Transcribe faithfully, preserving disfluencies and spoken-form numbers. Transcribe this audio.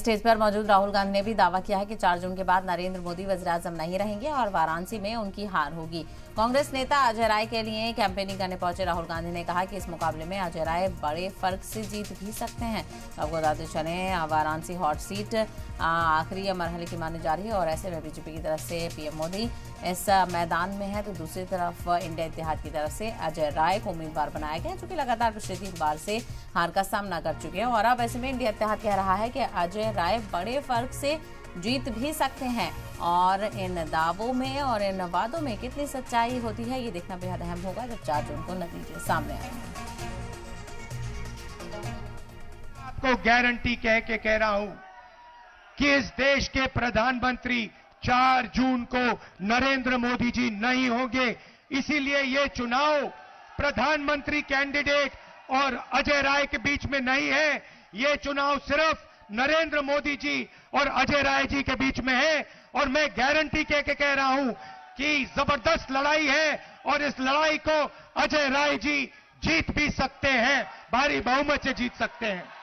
Stage पर मौजूद राहुल गांधी ने भी दावा किया है कि चार जून के बाद नरेंद्र मोदी वज़ीर-ए-आज़म नहीं रहेंगे और वाराणसी में उनकी हार होगी। कांग्रेस नेता अजय राय के लिए कैंपेनिंग करने पहुंचे राहुल गांधी ने कहा कि इस मुकाबले में अजय राय बड़े फर्क से जीत भी सकते हैं। आपको बताते चले, वाराणसी हॉट सीट आखिरी मरहले की मानी जा रही है और ऐसे में बीजेपी की तरफ से पीएम मोदी इस मैदान में है, तो दूसरी तरफ इंडिया इत्तेहाद की तरफ से अजय राय को उम्मीदवार बनाया गया, जो कि लगातार पिछले तीन बार से हार का सामना कर चुके हैं। और अब ऐसे में इंडिया इत्तेहाद कह रहा है कि अजय राय बड़े फर्क से जीत भी सकते हैं। और इन दावों में और इन वादों में कितनी सच्चाई होती है, ये देखना बेहद अहम होगा जब चार जून को नतीजे सामने आएंगे। आपको गारंटी कह के कह रहा हूं कि इस देश के प्रधानमंत्री चार जून को नरेंद्र मोदी जी नहीं होंगे। इसीलिए ये चुनाव प्रधानमंत्री कैंडिडेट और अजय राय के बीच में नहीं है, ये चुनाव सिर्फ नरेंद्र मोदी जी और अजय राय जी के बीच में है। और मैं गारंटी कह के कह रहा हूं कि जबरदस्त लड़ाई है और इस लड़ाई को अजय राय जी जीत भी सकते हैं, भारी बहुमत से जीत सकते हैं।